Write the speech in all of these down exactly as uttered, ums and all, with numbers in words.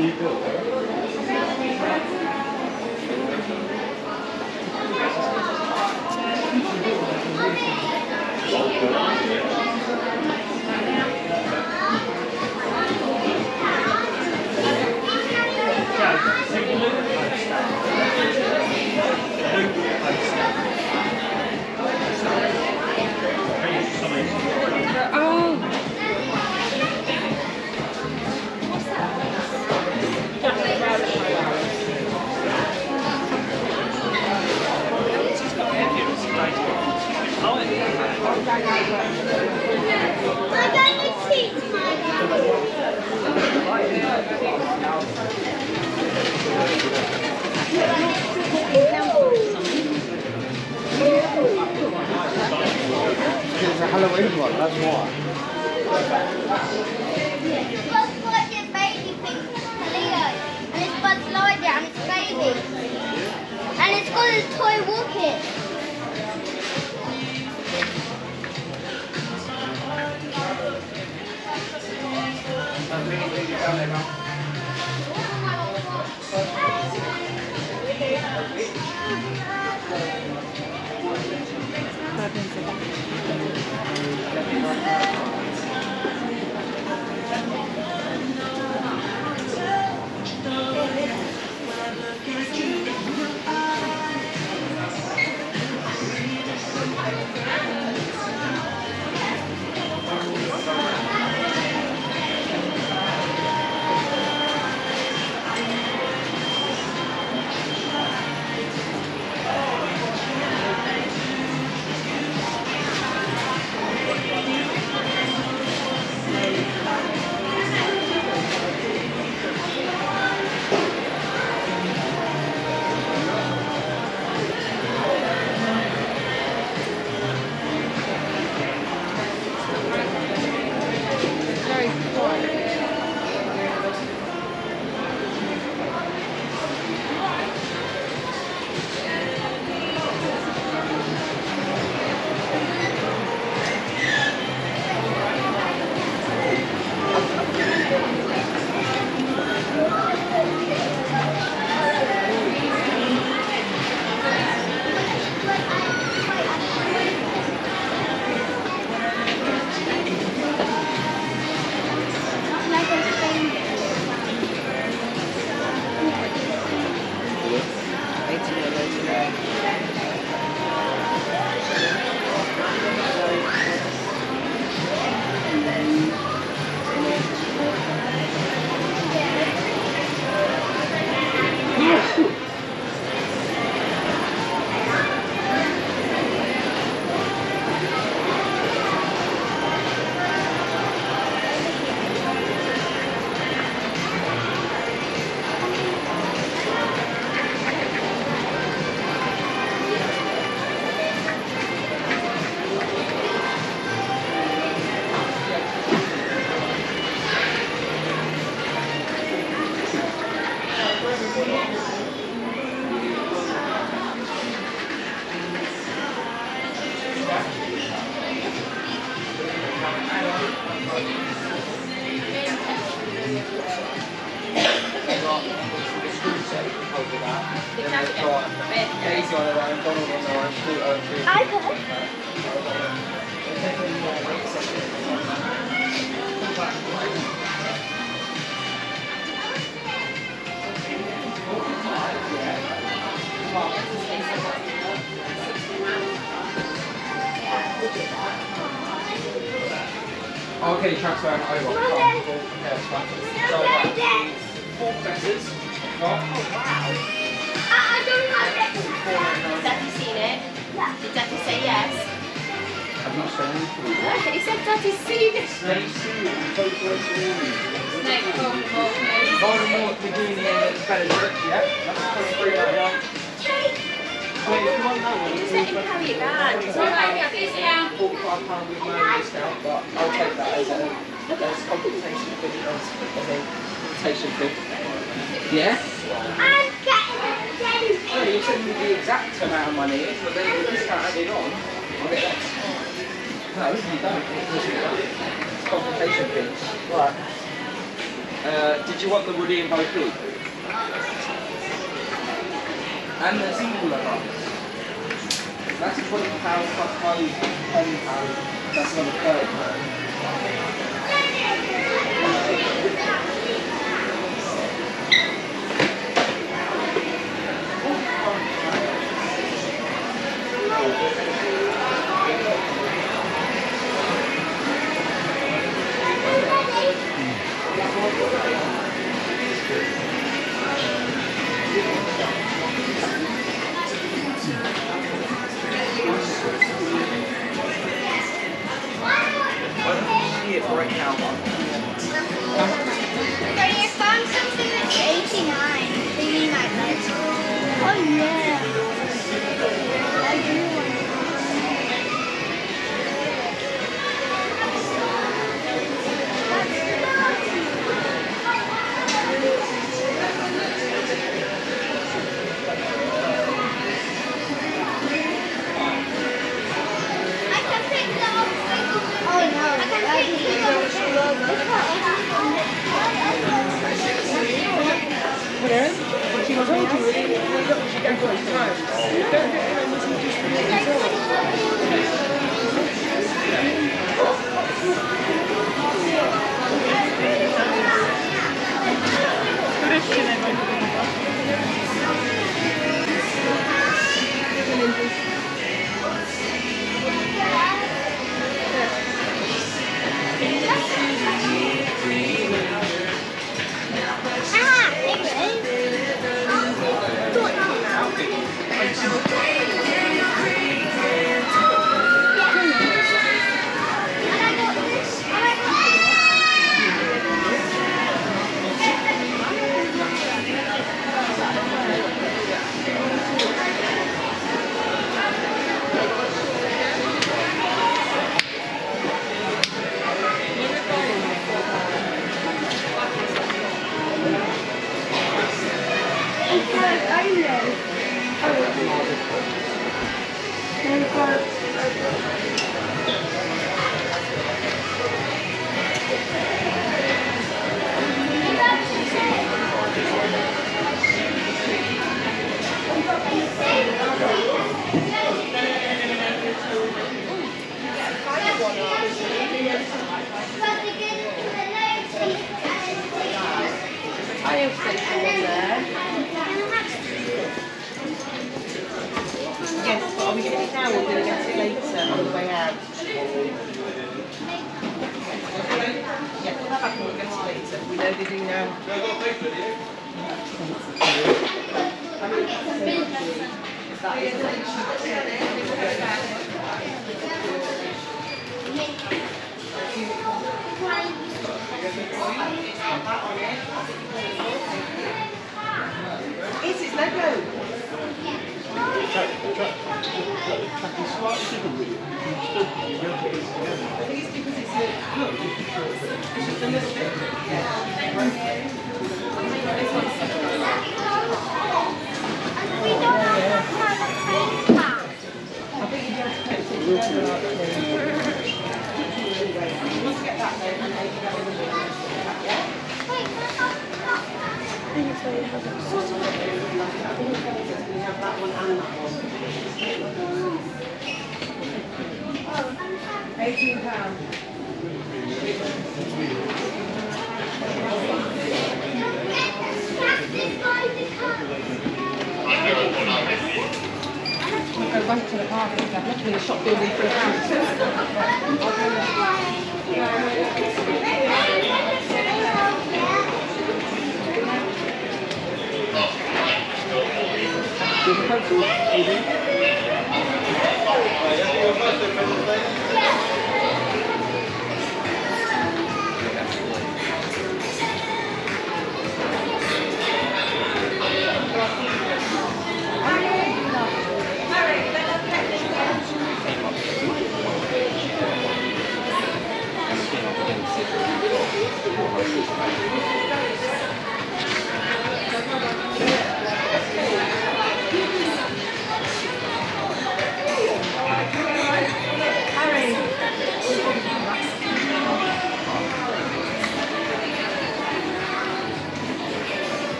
It's a Halloween one, that's why. Buzz Lightyear baby thing for Leo. And it's Buzz Lightyear and it's baby. And it's got a toy walking. I could. Okay, transferring over. Come on then. Yeah, it's fine. No, no, no. Four presses. Oh wow. I, I don't have it. Has Daddy seen it? Yeah. Did Daddy say yes? I've not shown anything. No, he said Daddy's seen it. Snake suit, total suit. Snake, Voldemort, no. Voldemort, Nagini, and Benedict, yeah? That's twenty-three right now. Wait, if you want that one, Just let him carry it back. It's not like that, is it? forty-five pounds with my discount, but I'll take that as a as compensation fee, as, as a compensation fee. Yeah? I'm getting a jelly. No, you said the exact amount of money, but then the discount added on, I'll get less. No, you don't. It's compensation fee. Right. Uh, did you want the Woody and Bo Peep? And the singular ones. That's twenty pounds plus five, ten pounds. That's another thirty pounds. Right now, So you found something that's eighty-nine. Thingy might like. Oh yeah. I do want I can pick that up. Oh no. I can pick it up. Where? She was told you, look, she gave her time. Don't get her and listen to just Yes, but are we getting it now or are we going to get it later on the way out? Yeah, put that back and we'll get it later. We know they do now. Is it Lego? The track, the track, the track is slightly different with it. You still, you don't get it together. I think it's because it's a, it's just a little bit. Yeah. This one's we don't have to have a train car. I think you have to take it together. You must get that there and take it over the yeah? Wait, that's not. I think it's where you have it. I think it's where we have that one and that one. eighteen pounds. I'll go back to the park and have literally a shop building for the house.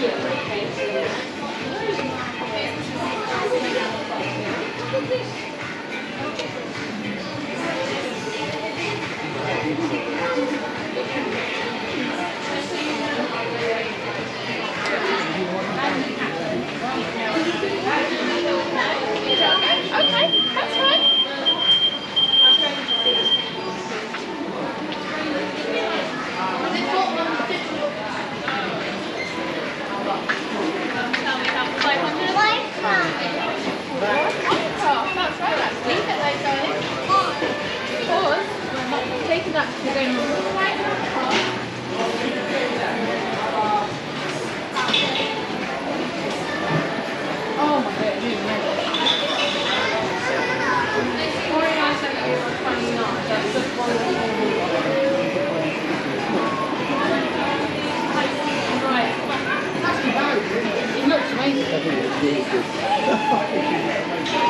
Okay, that's fine. That's right, actually. Get those going. Pause. I'm not taking that because we're going all the way to the car. Oh my god, it's moving over. forty-nine seventy-one twenty-nine. That's just one right. It looks amazing.